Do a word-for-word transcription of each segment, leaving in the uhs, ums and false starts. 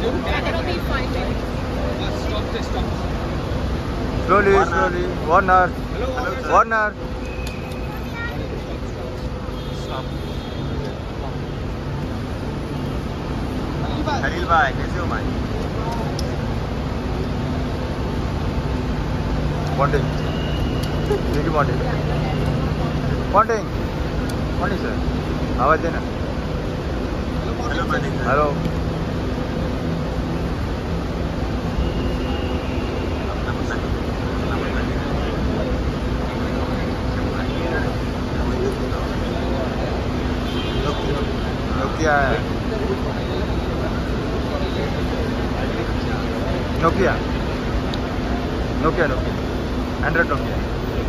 It'll be fine, baby. Stop this, stop. Slowly, slowly. One hour. One hour. Stop. Khalil bhai, कैसे हो भाई? Bonding. देखिए bonding. Bonding. Bonding sir. आवाज देना. Hello bonding. Hello. Nokia. Nokia. Nokia, Nokia. Android Nokia.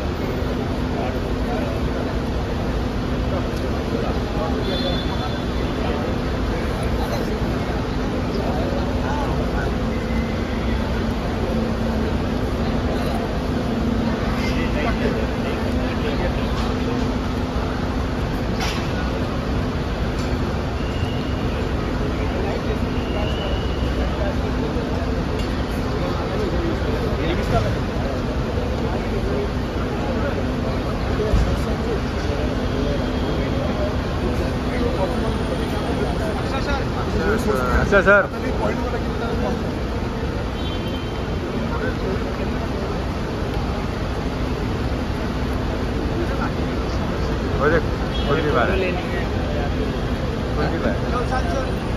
अच्छा sir कोई भी बात है कोई भी बात है